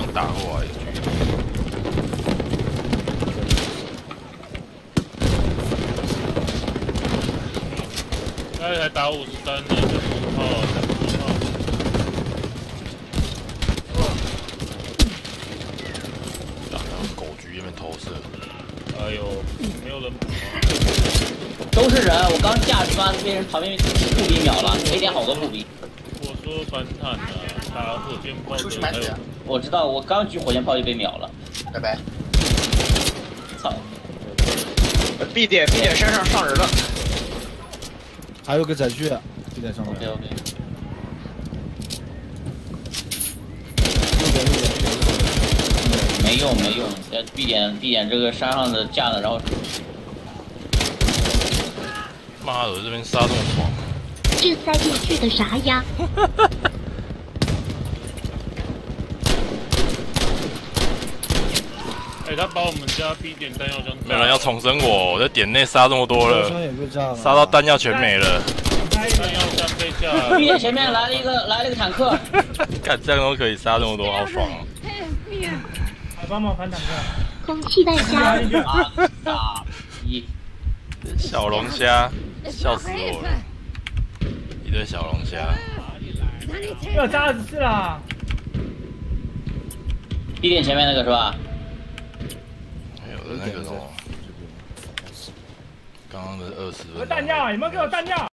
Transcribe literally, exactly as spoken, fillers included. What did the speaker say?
样打过来。 他才打五十三呢，就不炮，才不炮。 打到狗局那边投射。 哎呦，没有人补啊！ 都是人，我刚下去妈被人旁边步兵秒了，没点好多步兵。 我说反坦啊，打火箭炮的还有。 我知道，我刚举火箭炮就被秒了。 拜拜。 操 ！B 点 B 点山上上人了。 还有个载具 ，B 点上面。 OK OK。没用没用，在 B 点 B 点这个山上的架子，然后。 妈的，这边杀这么狂！ 这塞进去的啥呀？ 哎、欸，他把我们家 B 点弹药箱。 没有人要重生我，我在点内杀这么多了，杀到弹药全没了。 弹药箱被炸。 B 点前面来了一个来了一个坦克。 看这样都可以杀这么多，好爽啊！ 来帮忙反坦克。 空气弹夹。 大一。 小龙虾，笑死我了！一堆小龙虾。 要炸子是啦。 B 点前面那个是吧？ 还有的那个什么，刚刚的二十分。 弹药，你们给我弹药！